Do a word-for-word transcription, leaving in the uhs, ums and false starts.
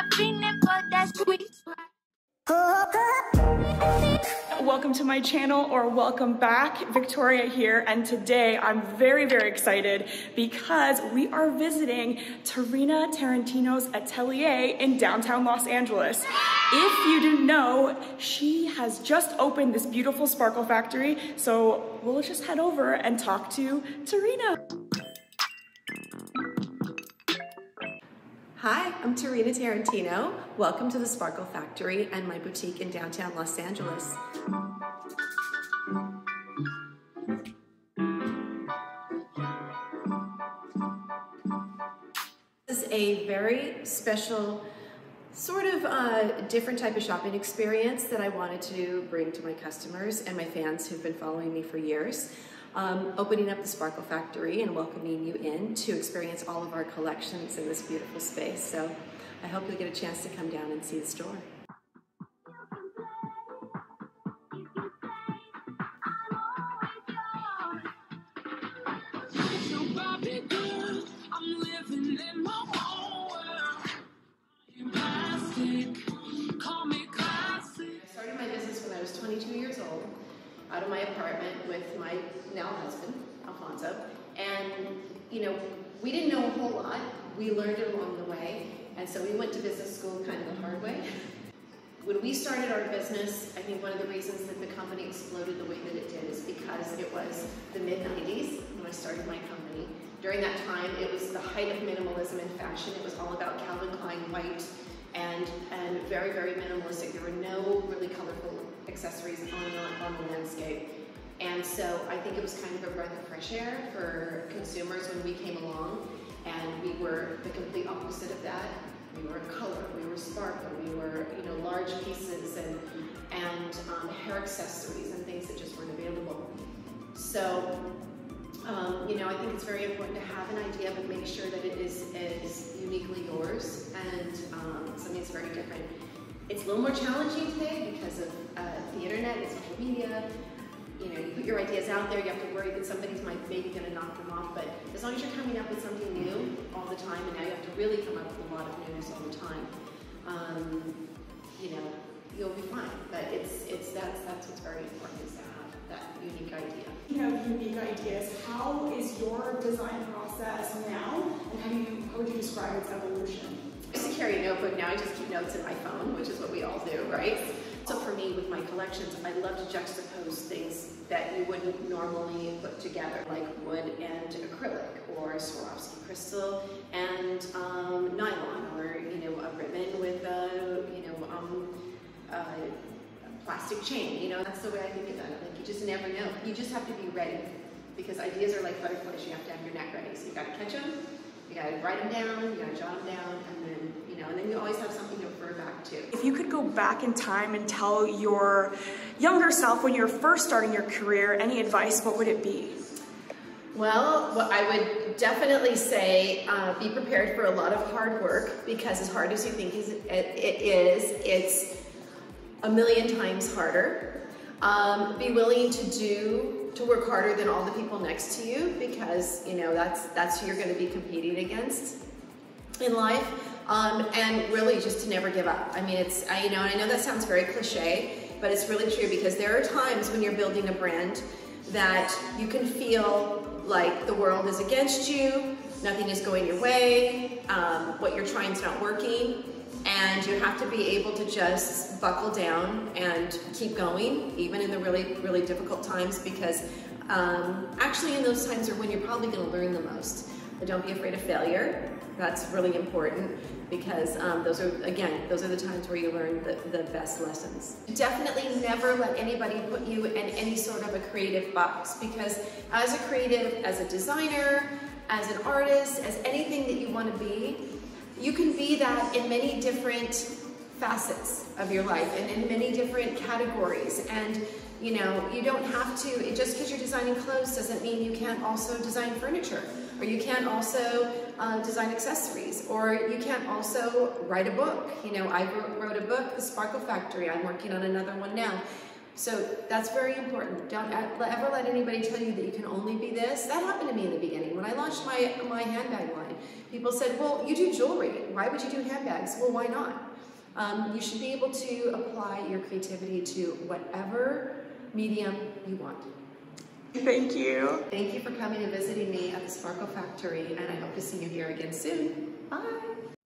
feeling for that sweet spot. Welcome to my channel, or welcome back. Victoria here, and today I'm very, very excited because we are visiting Tarina Tarantino's atelier in downtown Los Angeles. If you didn't know, she has just opened this beautiful sparkle factory, so we'll just head over and talk to Tarina. Hi, I'm Tarina Tarantino. Welcome to the Sparkle Factory and my boutique in downtown Los Angeles. This is a very special, sort of uh, different type of shopping experience that I wanted to bring to my customers and my fans who've been following me for years. Um, opening up the Sparkle Factory and welcoming you in to experience all of our collections in this beautiful space. So I hope you'll get a chance to come down and see the store. I started my business when I was twenty-two years old, out of my apartment with my now husband, Alfonso. And, you know, we didn't know a whole lot. We learned it along the way. And so we went to business school kind of the hard way. When we started our business, I think one of the reasons that the company exploded the way that it did is because it was the mid nineties when I started my company. During that time, it was the height of minimalism in fashion. It was all about Calvin Klein white and, and very, very minimalistic. There were no really colorful accessories on, on the landscape. And so I think it was kind of a breath of fresh air for consumers when we came along, and we were the complete opposite of that. We were color, we were sparkle, we were, you know, large pieces and, and um, hair accessories and things that just weren't available. So, um, you know, I think it's very important to have an idea, but make sure that it is, is uniquely yours and um, something that's very different. It's a little more challenging today because of uh, the internet and social media. You know, you put your ideas out there, you have to worry that somebody's might, maybe going to knock them off, but as long as you're coming up with something new all the time, and now you have to really come up with a lot of newness all the time, um, you know, you'll be fine. But it's, it's, that's, that's what's very important, is to have that unique idea. You know, unique ideas. How is your design process now, and how do you, how would you describe its evolution? I used to carry a notebook, now I just keep notes in my phone, which is what we all do, right? So for me, with my collections, I love to juxtapose things that you wouldn't normally put together, like wood and acrylic, or Swarovski crystal and um, nylon, or, you know, a ribbon with a, you know, um, a plastic chain. You know, that's the way I think about it. Like, you just never know. You just have to be ready, because ideas are like butterflies. You have to have your neck ready. So you got to catch them. You gotta write them down, you gotta jot them down, and then, you know, and then you always have something to refer back to. If you could go back in time and tell your younger self when you were first starting your career any advice, what would it be? Well, well I would definitely say uh, be prepared for a lot of hard work, because as hard as you think it is, it's a million times harder. Um, be willing to do to work harder than all the people next to you, because, you know, that's that's who you're going to be competing against in life, um, and really just to never give up. I mean, it's I, you know, and I know that sounds very cliche, but it's really true, because there are times when you're building a brand that you can feel like the world is against you, nothing is going your way, um, what you're trying is not working. And you have to be able to just buckle down and keep going, even in the really, really difficult times, because um, actually in those times are when you're probably going to learn the most. But don't be afraid of failure. That's really important, because um, those are, again, those are the times where you learn the, the best lessons. Definitely never let anybody put you in any sort of a creative box, because as a creative, as a designer, as an artist, as anything that you want to be, you can be that in many different facets of your life and in many different categories. And, you know, you don't have to, just because you're designing clothes doesn't mean you can't also design furniture, or you can't also uh, design accessories, or you can't also write a book. You know, I wrote a book, The Sparkle Factory. I'm working on another one now. So that's very important. Don't ever let anybody tell you that you can only be this. That happened to me in the beginning. When I launched my, my handbag line, people said, well, you do jewelry. Why would you do handbags? Well, why not? Um, you should be able to apply your creativity to whatever medium you want. Thank you. Thank you for coming and visiting me at the Sparkle Factory, and I hope to see you here again soon. Bye.